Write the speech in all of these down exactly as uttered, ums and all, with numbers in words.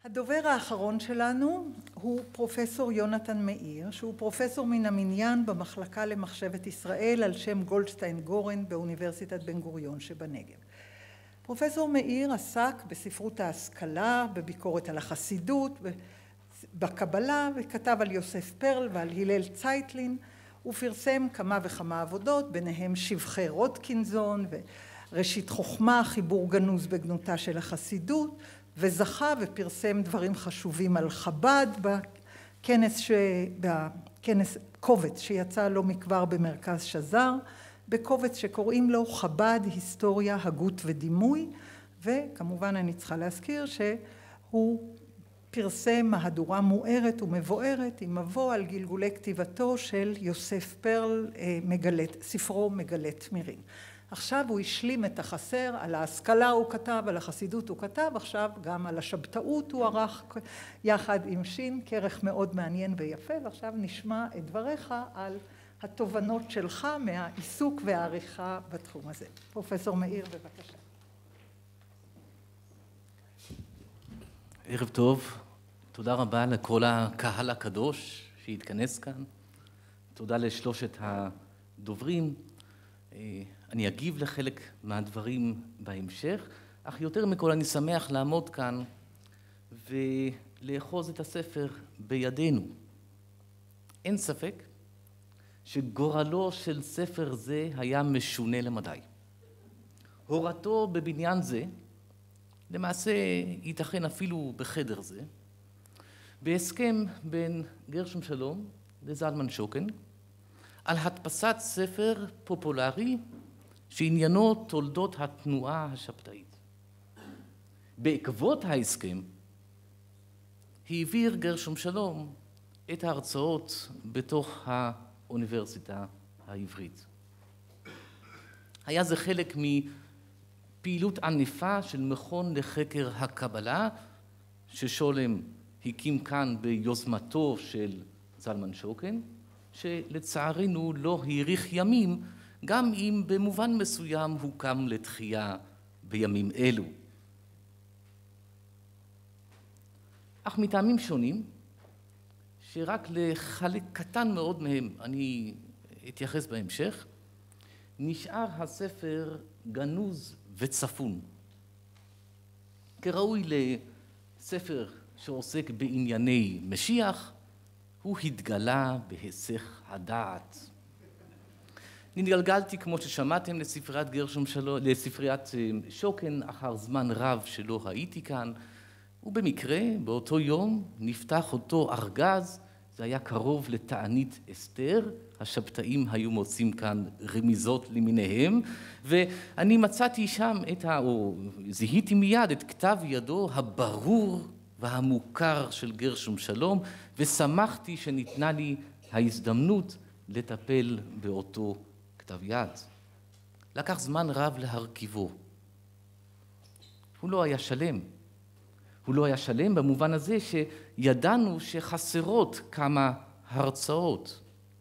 הדובר האחרון שלנו הוא פרופסור יונתן מאיר, שהוא פרופסור מן המניין במחלקה למחשבת ישראל על שם גולדשטיין גורן באוניברסיטת בן גוריון שבנגב. פרופסור מאיר עסק בספרות ההשכלה, בביקורת על החסידות, בקבלה, וכתב על יוסף פרל ועל הלל צייטלין, ופרסם כמה וכמה עבודות, ביניהם שבחי רוטקינזון וראשית חוכמה, חיבור גנוז בגנותה של החסידות, וזכה ופרסם דברים חשובים על חב"ד בכנס, ש... בכנס קובץ שיצא לא מכבר במרכז שזר, בקובץ שקוראים לו חב"ד, היסטוריה, הגות ודימוי, וכמובן אני צריכה להזכיר שהוא פרסם מהדורה מוארת ומבוארת עם מבוא על גלגולי כתיבתו של יוסף פרל, מגלת, ספרו מגלת מירים. עכשיו הוא השלים את החסר, על ההשכלה הוא כתב, על החסידות הוא כתב, עכשיו גם על השבתאות הוא ערך יחד עם שין, כרך מאוד מעניין ויפה, ועכשיו נשמע את דבריך על התובנות שלך מהעיסוק והעריכה בתחום הזה. פרופסור מאיר, בבקשה. ערב טוב, תודה רבה לכל הקהל הקדוש שהתכנס כאן, תודה לשלושת הדוברים. אני אגיב לחלק מהדברים בהמשך, אך יותר מכל אני שמח לעמוד כאן ולאחוז את הספר בידינו. אין ספק שגורלו של ספר זה היה משונה למדי. הורתו בבניין זה, למעשה ייתכן אפילו בחדר זה, בהסכם בין גרשום שלום לזלמן שוקן, על הדפסת ספר פופולרי שעניינו תולדות התנועה השבתאית. בעקבות ההסכם העביר גרשום שלום את ההרצאות בתוך האוניברסיטה העברית. היה זה חלק מפעילות ענפה של מכון לחקר הקבלה ששולם הקים כאן ביוזמתו של זלמן שוקן, שלצערנו לא האריך ימים, גם אם במובן מסוים הוקם לתחייה בימים אלו. אך מטעמים שונים, שרק לחלק קטן מאוד מהם אני אתייחס בהמשך, נשאר הספר גנוז וצפון. כראוי לספר שעוסק בענייני משיח, הוא התגלה בהיסח הדעת. נתגלגלתי, כמו ששמעתם, לספריית גרשום שלום, לספריית שוקן, אחר זמן רב שלא הייתי כאן, ובמקרה, באותו יום, נפתח אותו ארגז, זה היה קרוב לתענית אסתר, השבתאים היו מוצאים כאן רמיזות למיניהם, ואני מצאתי שם את ה... או זיהיתי מיד את כתב ידו הברור והמוכר של גרשום שלום, ושמחתי שניתנה לי ההזדמנות לטפל באותו כתב יד. לקח זמן רב להרכיבו. הוא לא היה שלם. הוא לא היה שלם במובן הזה שידענו שחסרות כמה הרצאות.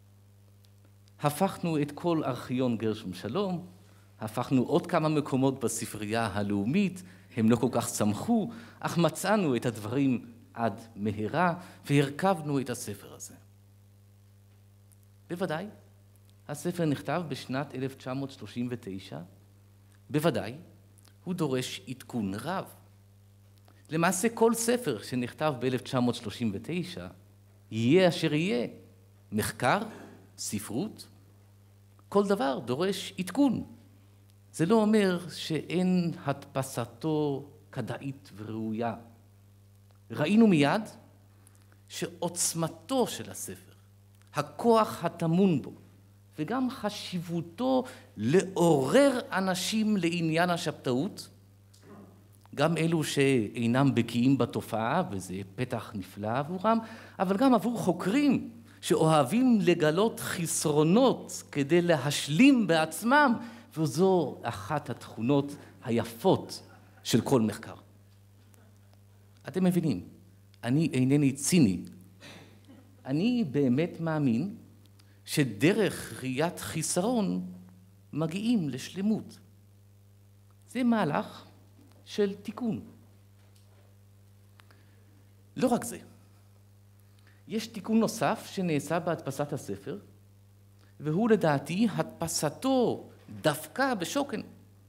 הפכנו את כל ארכיון גרשום שלום, הפכנו עוד כמה מקומות בספרייה הלאומית, הם לא כל כך שמחו, אך מצאנו את הדברים עד מהרה והרכבנו את הספר הזה. בוודאי, הספר נכתב בשנת אלף תשע מאות שלושים ותשע, בוודאי, הוא דורש עדכון רב. למעשה כל ספר שנכתב ב-אלף תשע מאות שלושים ותשע, יהיה אשר יהיה, מחקר, ספרות, כל דבר דורש עדכון. זה לא אומר שאין הדפסתו כדאית וראויה. ראינו מיד שעוצמתו של הספר, הכוח הטמון בו, וגם חשיבותו לעורר אנשים לעניין השבתאות, גם אלו שאינם בקיאים בתופעה, וזה פתח נפלא עבורם, אבל גם עבור חוקרים שאוהבים לגלות חסרונות כדי להשלים בעצמם, וזו אחת התכונות היפות של כל מחקר. אתם מבינים, אני אינני ציני. אני באמת מאמין שדרך ראיית חיסרון מגיעים לשלמות. זה מהלך של תיקון. לא רק זה, יש תיקון נוסף שנעשה בהדפסת הספר, והוא לדעתי הדפסתו דווקא בשוקן.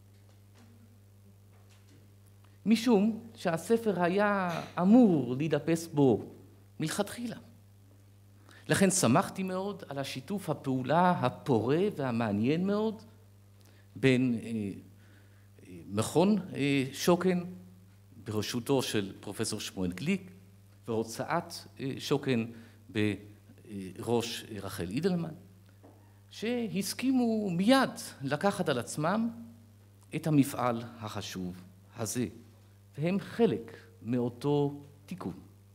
משום שהספר היה אמור להידפס בו מלכתחילה. לכן שמחתי מאוד על השיתוף הפעולה הפורה והמעניין מאוד בין אה, מכון אה, שוקן בראשותו של פרופסור שמואל גליק והוצאת אה, שוקן בראש אה, רחל אידלמן, שהסכימו מיד לקחת על עצמם את המפעל החשוב הזה, והם חלק מאותו תיקון.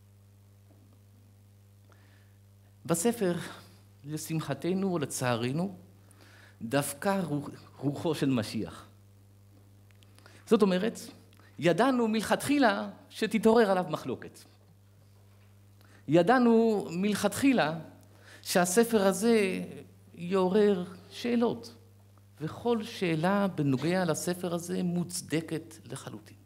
בספר, לשמחתנו או לצערנו, דווקא רוחו של משיח. זאת אומרת, ידענו מלכתחילה שתתעורר עליו מחלוקת. ידענו מלכתחילה שהספר הזה יעורר שאלות, וכל שאלה בנוגע לספר הזה מוצדקת לחלוטין.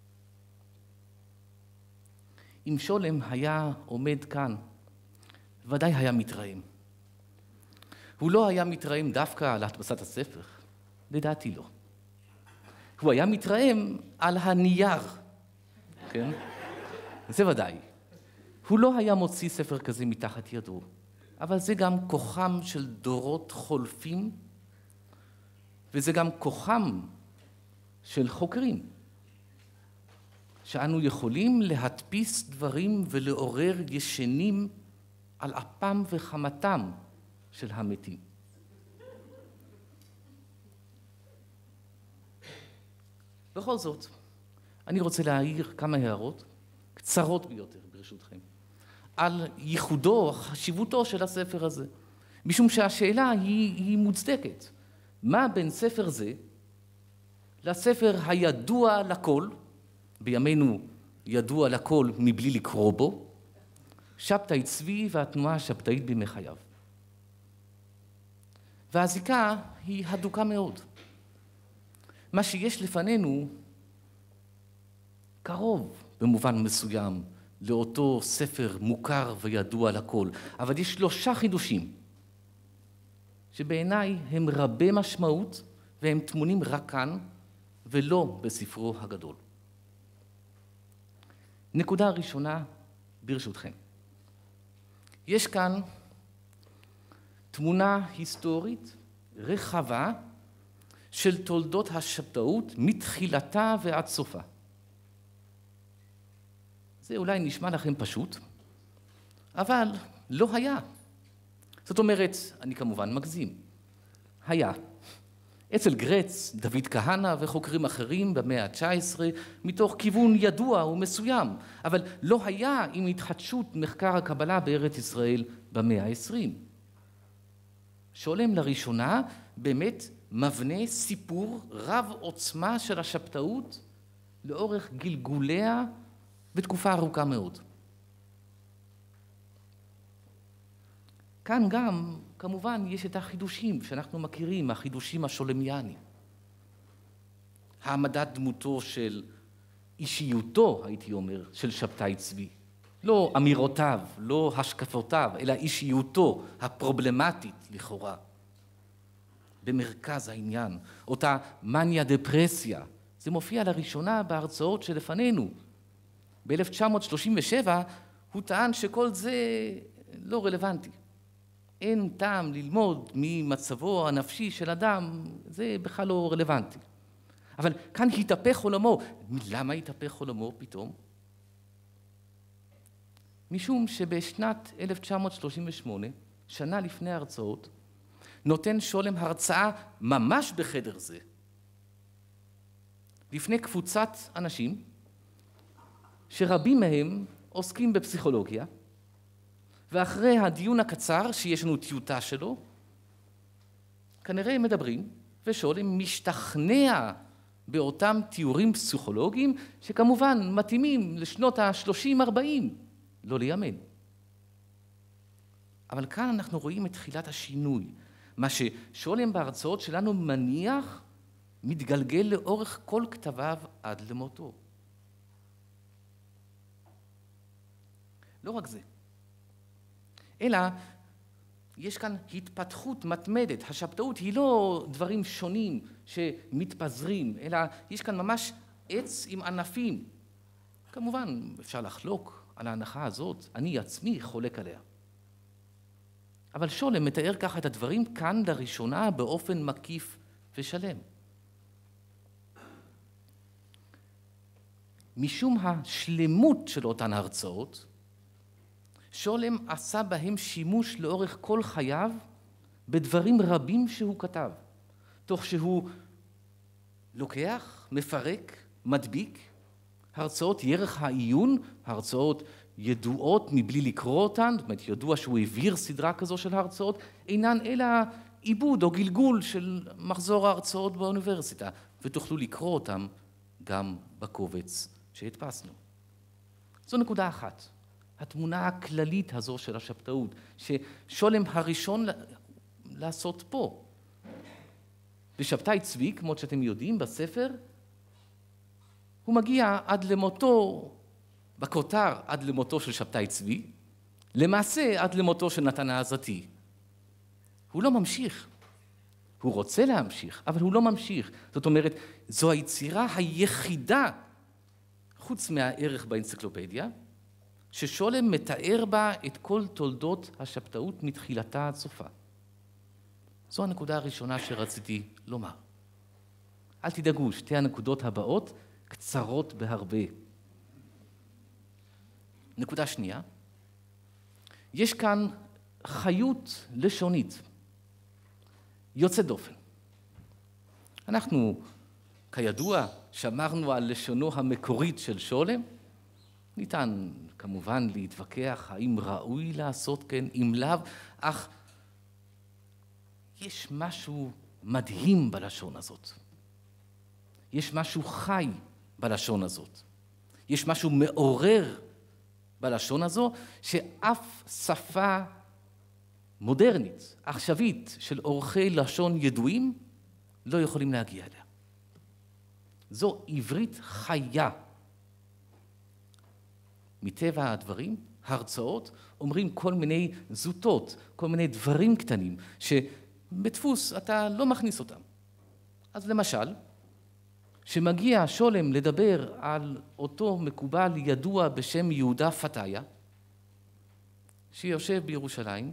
אם שולם היה עומד כאן, ודאי היה מתרעם. הוא לא היה מתרעם דווקא על הדפסת הספר, לדעתי לא. הוא היה מתרעם על הנייר, כן? זה ודאי. הוא לא היה מוציא ספר כזה מתחת ידו, אבל זה גם כוחם של דורות חולפים, וזה גם כוחם של חוקרים, שאנו יכולים להדפיס דברים ולעורר ישנים על אפם וחמתם של המתים. בכל זאת, אני רוצה להעיר כמה הערות, קצרות ביותר ברשותכם, על ייחודו, חשיבותו של הספר הזה, משום שהשאלה היא, היא מוצדקת. מה בין ספר זה לספר הידוע לכל, בימינו ידוע לכל מבלי לקרוא בו, שבתאי צבי והתנועה השבתאית בימי חייו. והזיקה היא הדוקה מאוד. מה שיש לפנינו קרוב במובן מסוים לאותו ספר מוכר וידוע לכל, אבל יש שלושה חידושים שבעיניי הם רבי משמעות והם טמונים רק כאן ולא בספרו הגדול. נקודה ראשונה ברשותכם. יש כאן תמונה היסטורית רחבה של תולדות השבתאות מתחילתה ועד סופה. זה אולי נשמע לכם פשוט, אבל לא היה. זאת אומרת, אני כמובן מגזים. היה. אצל גרץ, דוד כהנא וחוקרים אחרים במאה ה-תשע עשרה, מתוך כיוון ידוע ומסוים, אבל לא היה עם התחדשות מחקר הקבלה בארץ ישראל במאה ה-עשרים. שולם לראשונה באמת מבנה סיפור רב עוצמה של השבתאות לאורך גלגוליה בתקופה ארוכה מאוד. כאן גם, כמובן, יש את החידושים שאנחנו מכירים, החידושים השולמיאנים. העמדת דמותו של אישיותו, הייתי אומר, של שבתאי צבי. לא אמירותיו, לא השקפותיו, אלא אישיותו הפרובלמטית לכאורה. במרכז העניין, אותה מניה דפרסיה. זה מופיע לראשונה בהרצאות שלפנינו. ב-אלף תשע מאות שלושים ושבע הוא טען שכל זה לא רלוונטי. אין טעם ללמוד ממצבו הנפשי של אדם, זה בכלל לא רלוונטי. אבל כאן התהפך עולמו. למה התהפך עולמו פתאום? משום שבשנת אלף תשע מאות שלושים ושמונה, שנה לפני ההרצאות, נותן שולם הרצאה ממש בחדר זה, לפני קבוצת אנשים, שרבים מהם עוסקים בפסיכולוגיה, ואחרי הדיון הקצר, שיש לנו טיוטה שלו, כנראה הם מדברים, ושולם משתכנע באותם תיאורים פסיכולוגיים, שכמובן מתאימים לשנות ה-שלושים ארבעים, לא לימינו. אבל כאן אנחנו רואים את תחילת השינוי. מה ששולם בהרצאות שלנו מניח, מתגלגל לאורך כל כתביו עד למותו. לא רק זה. אלא יש כאן התפתחות מתמדת. השבתאות היא לא דברים שונים שמתפזרים, אלא יש כאן ממש עץ עם ענפים. כמובן, אפשר לחלוק על ההנחה הזאת, אני עצמי חולק עליה. אבל שולם מתאר ככה את הדברים כאן לראשונה באופן מקיף ושלם. משום השלמות של אותן הרצאות, שולם עשה בהם שימוש לאורך כל חייו בדברים רבים שהוא כתב, תוך שהוא לוקח, מפרק, מדביק, הרצאות ירך העיון, הרצאות ידועות מבלי לקרוא אותן, זאת אומרת ידוע שהוא העביר סדרה כזו של הרצאות, אינן אלא עיבוד או גלגול של מחזור ההרצאות באוניברסיטה, ותוכלו לקרוא אותם גם בקובץ שהדפסנו. זו נקודה אחת. התמונה הכללית הזו של השבתאות, ששולם הראשון לעשות פה. בשבתאי צבי, כמו שאתם יודעים, בספר, הוא מגיע עד למותו, בכותר עד למותו של שבתאי צבי, למעשה עד למותו של נתן העזתי. הוא לא ממשיך. הוא רוצה להמשיך, אבל הוא לא ממשיך. זאת אומרת, זו היצירה היחידה, חוץ מהערך באנציקלופדיה, ששולם מתאר בה את כל תולדות השבתאות מתחילתה עד סופה. זו הנקודה הראשונה שרציתי לומר. אל תדאגו, שתי הנקודות הבאות קצרות בהרבה. נקודה שנייה, יש כאן חיות לשונית, יוצאת דופן. אנחנו, כידוע, שמרנו על לשונו המקורית של שולם, ניתן כמובן להתווכח האם ראוי לעשות כן, אם לאו, אך יש משהו מדהים בלשון הזאת. יש משהו חי בלשון הזאת. יש משהו מעורר בלשון הזו, שאף שפה מודרנית, עכשווית, של עורכי לשון ידועים, לא יכולים להגיע אליה. זו עברית חיה. מטבע הדברים, הרצאות, אומרים כל מיני זוטות, כל מיני דברים קטנים, שבדפוס אתה לא מכניס אותם. אז למשל, שמגיע שולם לדבר על אותו מקובל ידוע בשם יהודה פתאיה, שיושב בירושלים,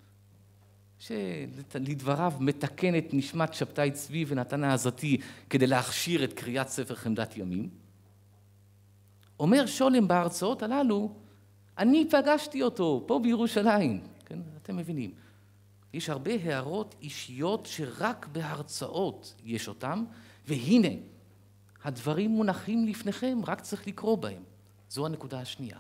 שלדבריו מתקן את נשמת שבתאי צבי ונתן העזתי כדי להכשיר את קריאת ספר חמדת ימים, אומר שולם בהרצאות הללו, אני פגשתי אותו פה בירושלים. כן, אתם מבינים. יש הרבה הערות אישיות שרק בהרצאות יש אותם, והנה, הדברים מונחים לפניכם, רק צריך לקרוא בהם. זו הנקודה השנייה.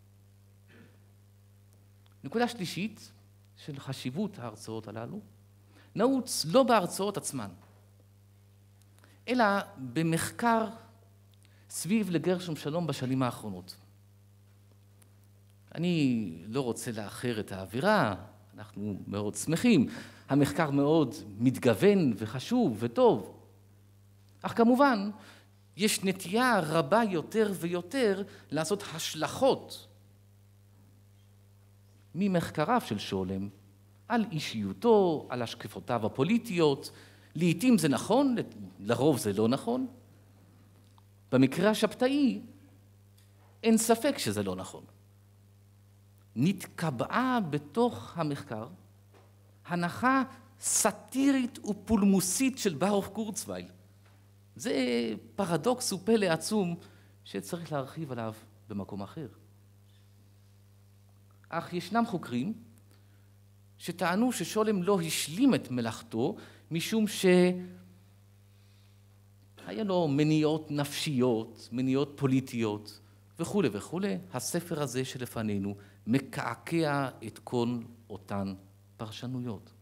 נקודה שלישית של חשיבות ההרצאות הללו, נעוץ לא בהרצאות עצמן, אלא במחקר סביב לגרשום שלום בשנים האחרונות. אני לא רוצה לאחר את האווירה, אנחנו מאוד שמחים, המחקר מאוד מתגוון וחשוב וטוב, אך כמובן יש נטייה רבה יותר ויותר לעשות השלכות ממחקריו של שולם על אישיותו, על השקפותיו הפוליטיות. לעתים זה נכון, לרוב זה לא נכון. במקרה השבתאי אין ספק שזה לא נכון. נתקבעה בתוך המחקר הנחה סאטירית ופולמוסית של ברוך קורצווייל. זה פרדוקס ופלא עצום שצריך להרחיב עליו במקום אחר. אך ישנם חוקרים שטענו ששולם לא השלים את מלאכתו משום שהיה לו מניעות נפשיות, מניעות פוליטיות וכו' וכו'. הספר הזה שלפנינו מקעקע את כל אותן פרשנויות.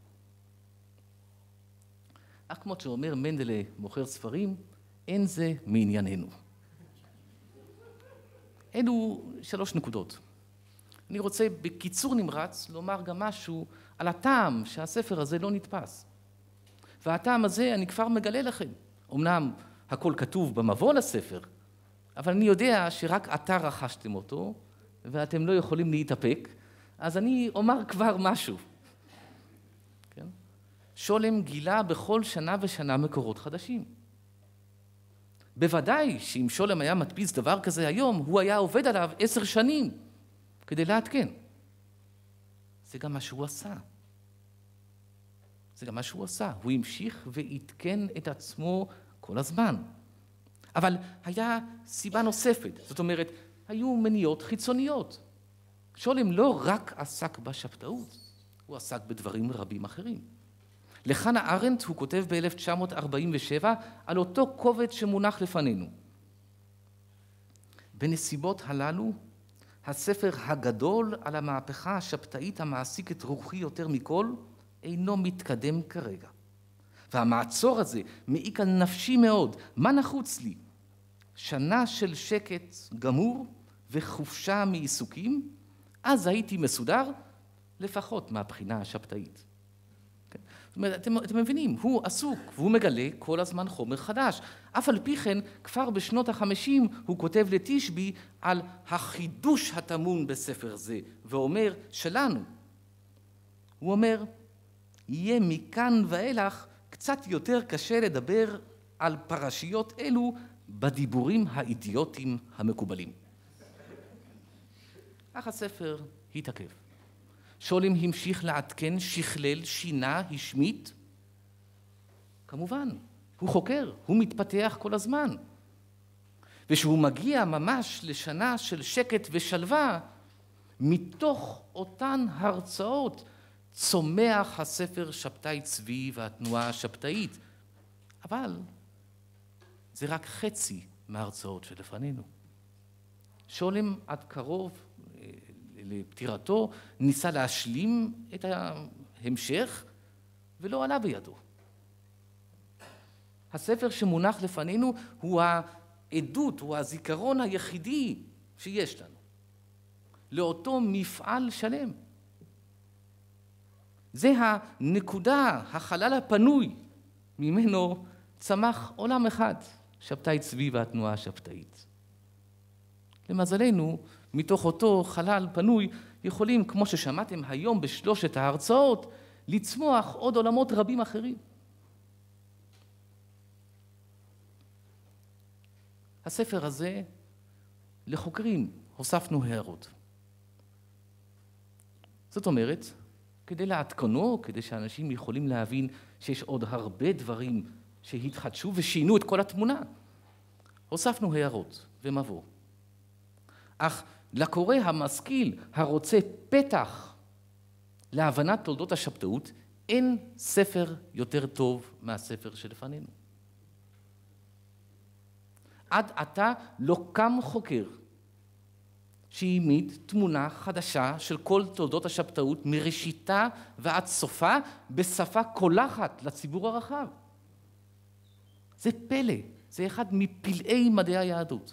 אך כמו שאומר מנדלה מוכר ספרים, אין זה מענייננו. אלו שלוש נקודות. אני רוצה בקיצור נמרץ לומר גם משהו על הטעם שהספר הזה לא נתפס. והטעם הזה אני כבר מגלה לכם. אמנם הכל כתוב במבוא לספר, אבל אני יודע שרק אתה רכשתם אותו, ואתם לא יכולים להתאפק, אז אני אומר כבר משהו. כן? שולם גילה בכל שנה ושנה מקורות חדשים. בוודאי שאם שולם היה מדפיס דבר כזה היום, הוא היה עובד עליו עשר שנים כדי לעדכן. זה גם מה שהוא עשה. זה גם מה שהוא עשה. הוא המשיך ועדכן את עצמו כל הזמן. אבל היה סיבה נוספת, זאת אומרת, היו מניעות חיצוניות. שולם לא רק עסק בשבתאות, הוא עסק בדברים רבים אחרים. לחנה ארנדט הוא כותב ב-אלף תשע מאות ארבעים ושבע על אותו קובץ שמונח לפנינו. בנסיבות הללו, הספר הגדול על המהפכה השבתאית המעסיק את רוחי יותר מכל, אינו מתקדם כרגע. והמעצור הזה מעיק על נפשי מאוד. מה נחוץ לי? שנה של שקט גמור וחופשה מעיסוקים, אז הייתי מסודר, לפחות מהבחינה השבתאית. זאת אומרת, אתם, אתם מבינים, הוא עסוק והוא מגלה כל הזמן חומר חדש. אף על פי כן, כבר בשנות החמישים הוא כותב לתשבי על החידוש הטמון בספר זה, ואומר שלנו. הוא אומר, יהיה מכאן ואילך קצת יותר קשה לדבר על פרשיות אלו בדיבורים האידיוטיים המקובלים. אך הספר התעכב. שולם המשיך לעדכן, שכלל, שינה, השמיט. כמובן, הוא חוקר, הוא מתפתח כל הזמן. ושהוא מגיע ממש לשנה של שקט ושלווה, מתוך אותן הרצאות צומח הספר שבתאי צבי והתנועה השבתאית. אבל זה רק חצי מההרצאות שלפנינו. שולם עד קרוב לפטירתו ניסה להשלים את ההמשך ולא עלה בידו. הספר שמונח לפנינו הוא העדות, הוא הזיכרון היחידי שיש לנו לאותו מפעל שלם. זה הנקודה, החלל הפנוי, ממנו צמח עולם אחד, שבתאי צבי והתנועה השבתאית. למזלנו, מתוך אותו חלל פנוי, יכולים, כמו ששמעתם היום בשלושת ההרצאות, לצמוח עוד עולמות רבים אחרים. הספר הזה, לחוקרים, הוספנו הערות. זאת אומרת, כדי לעדכנו, כדי שאנשים יכולים להבין שיש עוד הרבה דברים שהתחדשו ושינו את כל התמונה, הוספנו הערות ומבוא. אך לקורא המשכיל הרוצה פתח להבנת תולדות השבתאות, אין ספר יותר טוב מהספר שלפנינו. עד עתה לא קם חוקר שהעמיד תמונה חדשה של כל תולדות השבתאות מראשיתה ועד סופה בשפה קולחת לציבור הרחב. זה פלא, זה אחד מפלאי מדעי היהדות.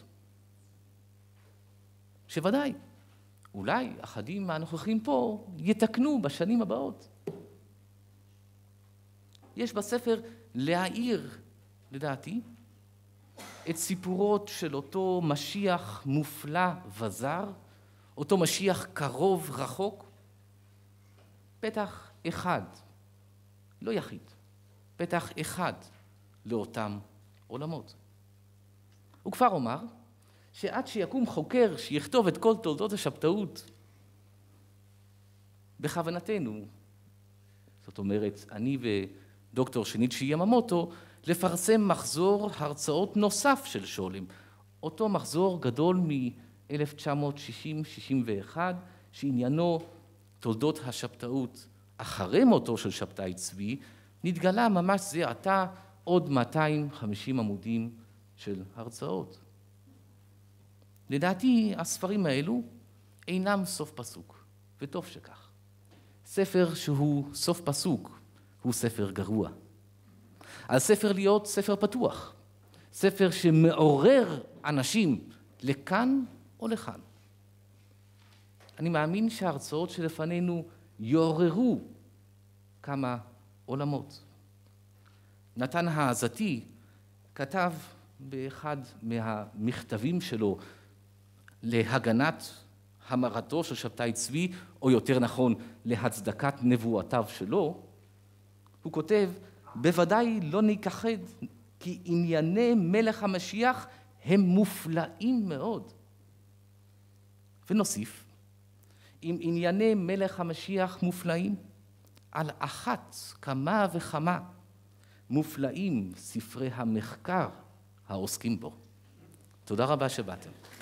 שוודאי, אולי אחדים מהנוכחים פה יתקנו בשנים הבאות. יש בספר להעיר, לדעתי, את סיפורות של אותו משיח מופלא וזר, אותו משיח קרוב רחוק, פתח אחד, לא יחיד, פתח אחד לאותם עולמות. וכבר אומר, שעד שיקום חוקר שיכתוב את כל תולדות השבתאות, בכוונתנו, זאת אומרת, אני ודוקטור שניצ'י יממוטו, לפרסם מחזור הרצאות נוסף של שולם, אותו מחזור גדול מ-אלף תשע מאות שישים שישים ואחת, שעניינו תולדות השבתאות אחרי מותו של שבתאי צבי, נתגלה ממש זה עתה עוד מאתיים וחמישים עמודים של הרצאות. לדעתי, הספרים האלו אינם סוף פסוק, וטוב שכך. ספר שהוא סוף פסוק הוא ספר גרוע. על ספר להיות ספר פתוח, ספר שמעורר אנשים לכאן או לכאן. אני מאמין שההרצאות שלפנינו יעוררו כמה עולמות. נתן העזתי כתב באחד מהמכתבים שלו להגנת המרתו של שבתאי צבי, או יותר נכון, להצדקת נבואתיו שלו, הוא כותב, בוודאי לא ניכחד, כי ענייני מלך המשיח הם מופלאים מאוד. ונוסיף, אם ענייני מלך המשיח מופלאים, על אחת כמה וכמה מופלאים ספרי המחקר העוסקים בו. תודה רבה שבאתם.